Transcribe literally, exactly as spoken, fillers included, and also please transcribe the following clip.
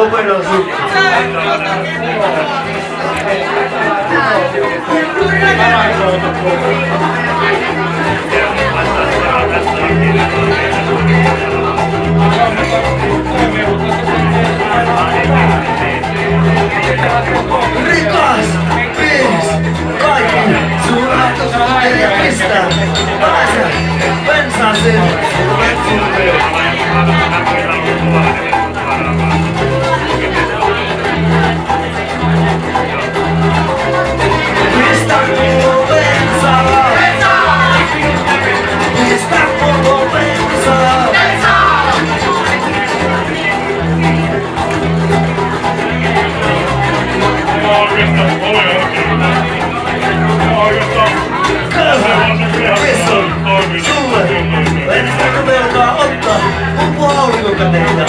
buenos sushi. Rikas! Viis! Kaikki! Suuratus ja pistää! Pääsä! Pensaaseen! Suuret suuret! Pistä pullo bensaa! Pistä pullo bensaa! Sulle! Ensinnäkö velkaa ottaa? Onko aurinkokateita?